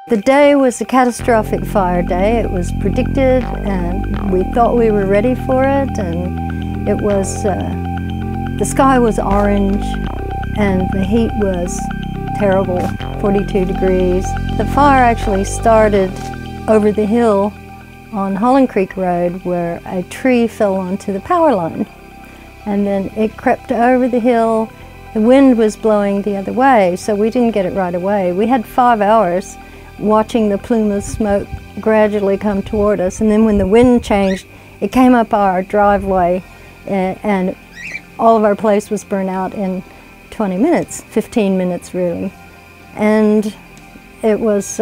The day was a catastrophic fire day. It was predicted and we thought we were ready for it, and it was, the sky was orange and the heat was terrible, 42 degrees. The fire actually started over the hill on Cudlee Creek Road where a tree fell onto the power line, and then it crept over the hill. The wind was blowing the other way, so we didn't get it right away. We had 5 hours watching the plume of smoke gradually come toward us, and then when the wind changed, it came up our driveway and all of our place was burned out in 20 minutes, 15 minutes really. And it was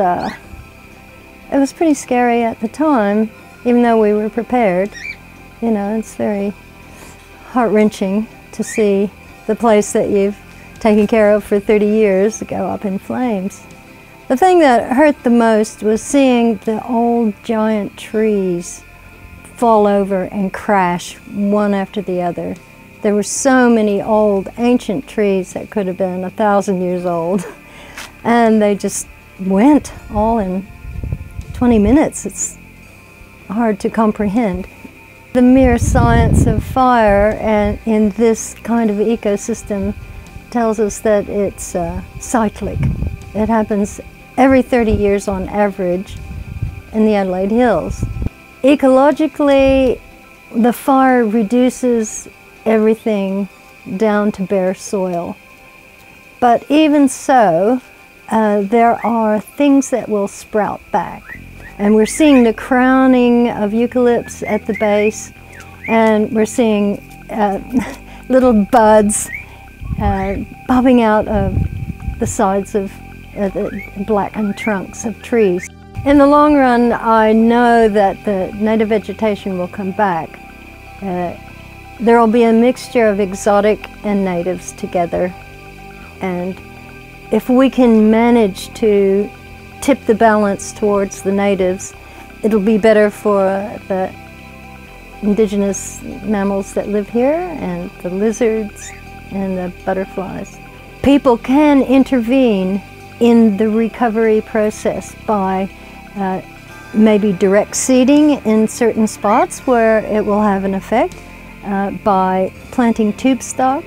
pretty scary at the time, even though we were prepared. You know, it's very heart-wrenching to see the place that you've taken care of for 30 years go up in flames. The thing that hurt the most was seeing the old giant trees fall over and crash one after the other. There were so many old ancient trees that could have been 1,000 years old, and they just went all in 20 minutes. It's hard to comprehend. The mere science of fire and in this kind of ecosystem tells us that it's cyclic. It happens every 30 years on average in the Adelaide Hills. Ecologically, the fire reduces everything down to bare soil. But even so, there are things that will sprout back. And we're seeing the crowning of eucalypts at the base, and we're seeing little buds popping out of the sides of the blackened trunks of trees. In the long run, I know that the native vegetation will come back. There will be a mixture of exotic and natives together, and if we can manage to tip the balance towards the natives, it'll be better for the indigenous mammals that live here and the lizards and the butterflies. People can intervene in the recovery process by maybe direct seeding in certain spots where it will have an effect, by planting tube stock,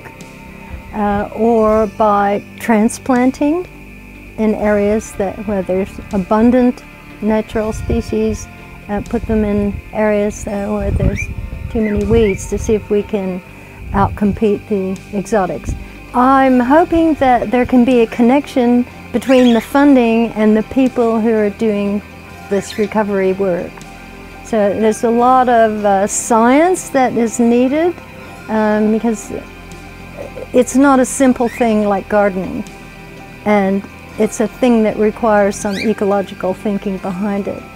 or by transplanting in areas where there's abundant natural species, put them in areas where there's too many weeds to see if we can outcompete the exotics. I'm hoping that there can be a connection between the funding and the people who are doing this recovery work. So there's a lot of science that is needed because it's not a simple thing like gardening, and it's a thing that requires some ecological thinking behind it.